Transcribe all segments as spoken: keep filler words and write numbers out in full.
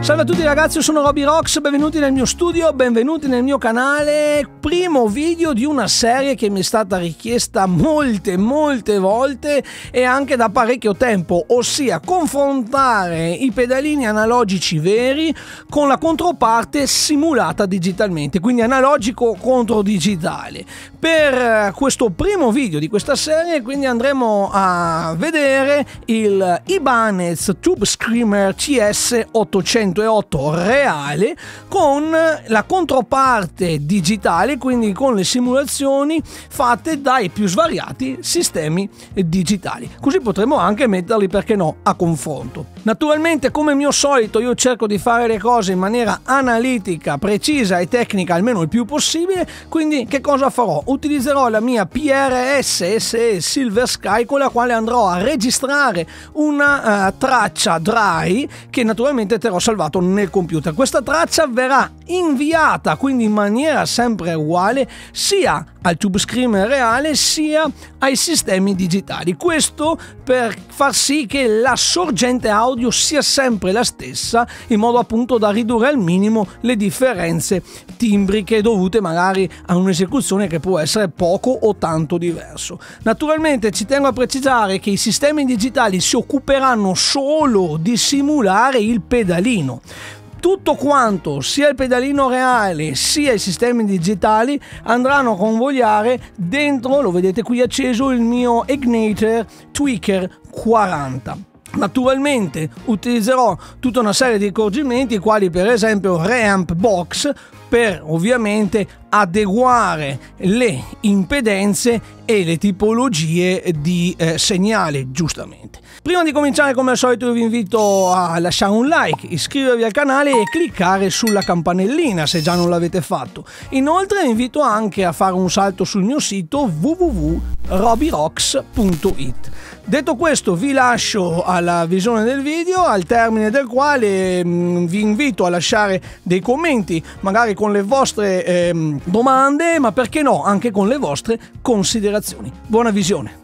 Salve a tutti ragazzi, io sono Roby Rocks, benvenuti nel mio studio, benvenuti nel mio canale. Primo video di una serie che mi è stata richiesta molte molte volte e anche da parecchio tempo, ossia confrontare i pedalini analogici veri con la controparte simulata digitalmente, quindi analogico contro digitale. Per questo primo video di questa serie quindi andremo a vedere il Ibanez Tube Screamer C S ottocentootto reale con la controparte digitale, quindi con le simulazioni fatte dai più svariati sistemi digitali, così potremo anche metterli, perché no, a confronto. Naturalmente, come mio solito, io cerco di fare le cose in maniera analitica, precisa e tecnica almeno il più possibile, quindi che cosa farò? Utilizzerò la mia P R S S E Silver Sky, con la quale andrò a registrare una uh, traccia dry che naturalmente terrò salvato nel computer. Questa traccia verrà inviata quindi in maniera sempre uguale sia al Tube Screamer reale sia ai sistemi digitali, questo per far sì che la sorgente audio sia sempre la stessa, in modo appunto da ridurre al minimo le differenze timbriche dovute magari a un'esecuzione che può essere poco o tanto diverso. Naturalmente ci tengo a precisare che i sistemi digitali si occuperanno solo di simulare il pedalino. Tutto quanto, sia il pedalino reale sia i sistemi digitali, andranno a convogliare dentro, lo vedete qui acceso, il mio Ignator Tweaker quaranta. Naturalmente utilizzerò tutta una serie di accorgimenti, quali per esempio Reamp Box, per ovviamente adeguare le impedenze e le tipologie di eh, segnale, giustamente. Prima di cominciare, come al solito, io vi invito a lasciare un like, iscrivervi al canale e cliccare sulla campanellina se già non l'avete fatto. Inoltre vi invito anche a fare un salto sul mio sito w w w punto roby rocks punto it. Detto questo, vi lascio alla visione del video, al termine del quale mh, vi invito a lasciare dei commenti, magari con le vostre eh, domande, ma perché no, anche con le vostre considerazioni. Buona visione!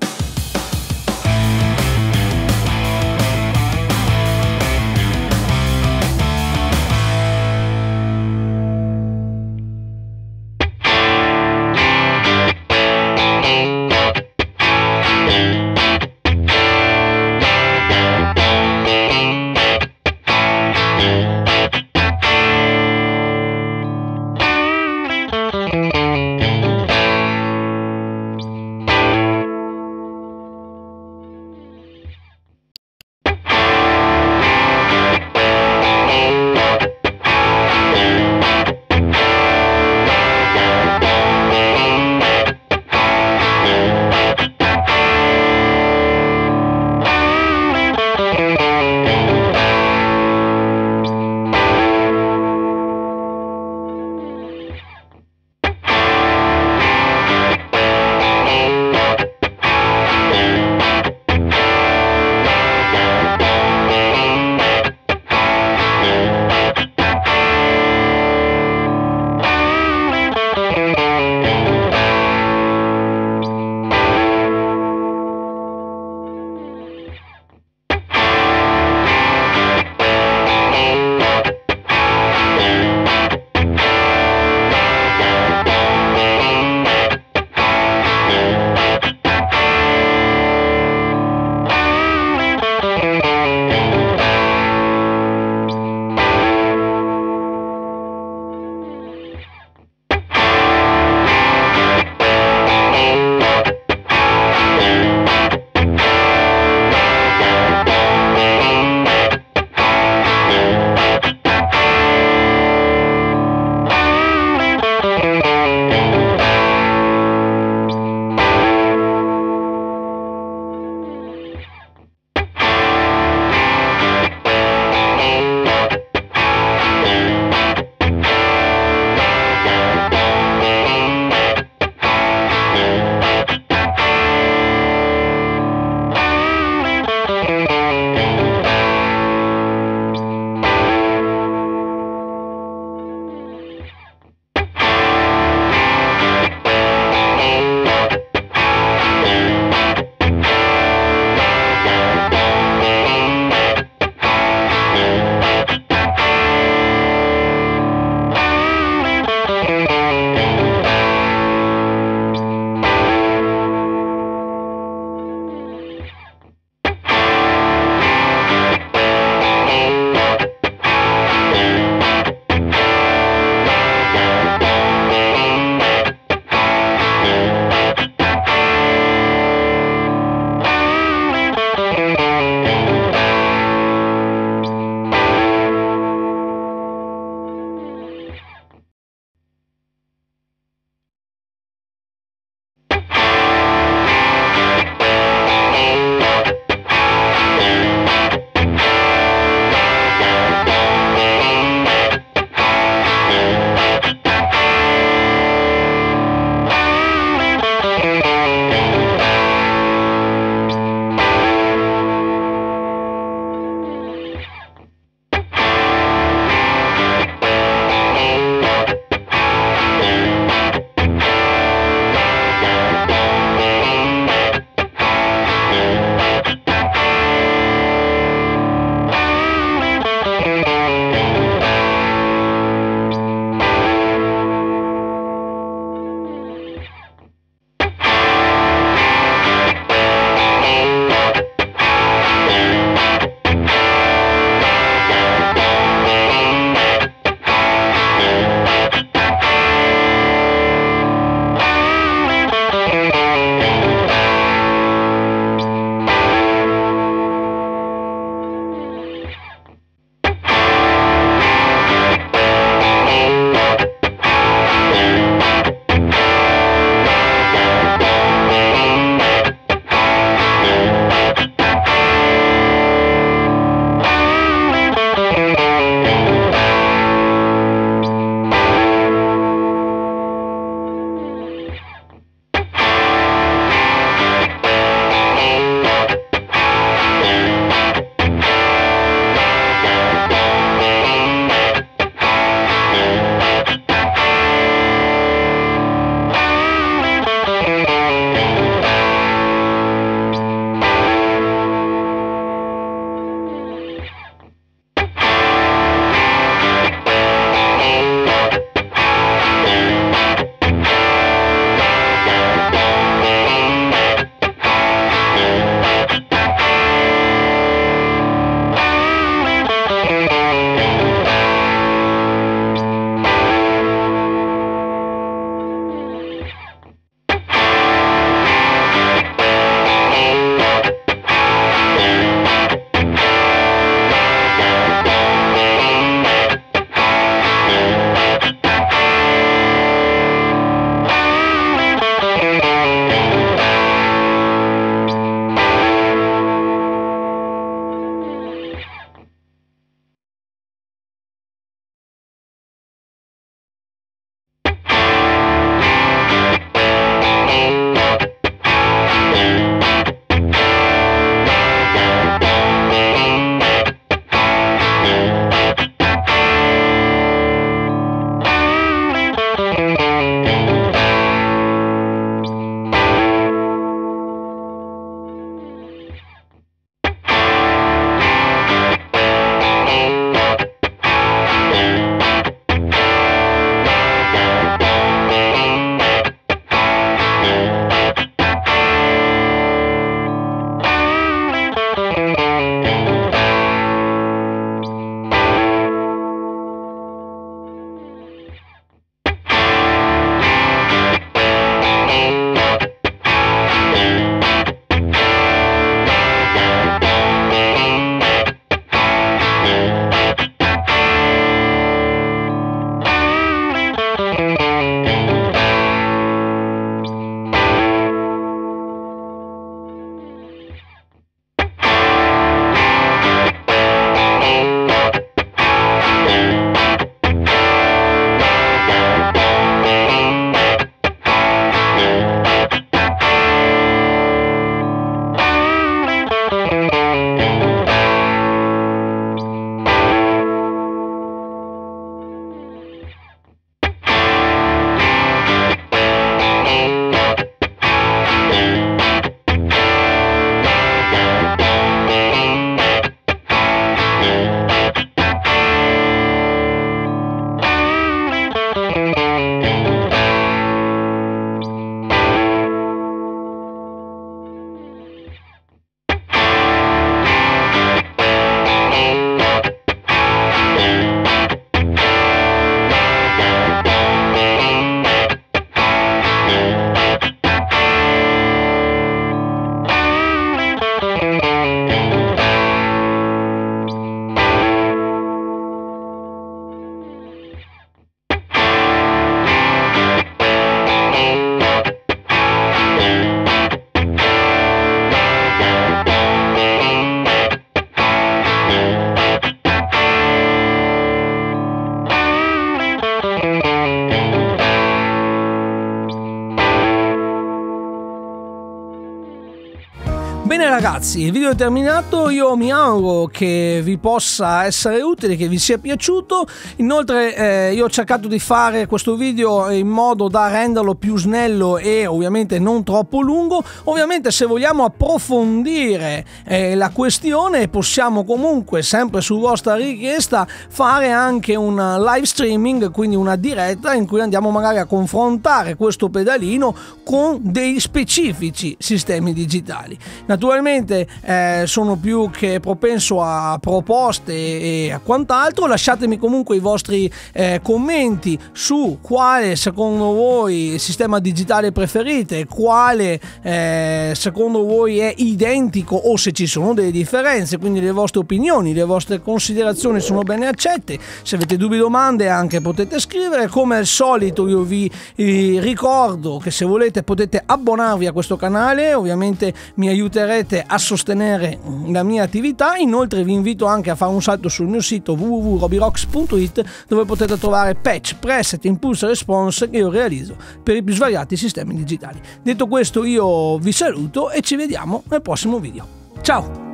ragazzi, il video è terminato, io mi auguro che vi possa essere utile, che vi sia piaciuto. Inoltre eh, io ho cercato di fare questo video in modo da renderlo più snello e ovviamente non troppo lungo. Ovviamente se vogliamo approfondire eh, la questione possiamo comunque, sempre su vostra richiesta, fare anche un live streaming, quindi una diretta in cui andiamo magari a confrontare questo pedalino con dei specifici sistemi digitali. Naturalmente eh, sono più che propenso a proposte e a quant'altro. Lasciatemi comunque i vostri eh, commenti su quale secondo voi sistema digitale preferite, quale eh, secondo voi è identico o se ci sono delle differenze, quindi le vostre opinioni, le vostre considerazioni sono bene accette. Se avete dubbi o domande anche potete scrivere. Come al solito io vi eh, ricordo che se volete potete abbonarvi a questo canale, ovviamente mi aiuterete a sostenere la mia attività. Inoltre vi invito anche a fare un salto sul mio sito w w w punto robirox punto it, dove potete trovare patch, preset, impulse e response che io realizzo per i più svariati sistemi digitali. Detto questo io vi saluto e ci vediamo nel prossimo video. Ciao!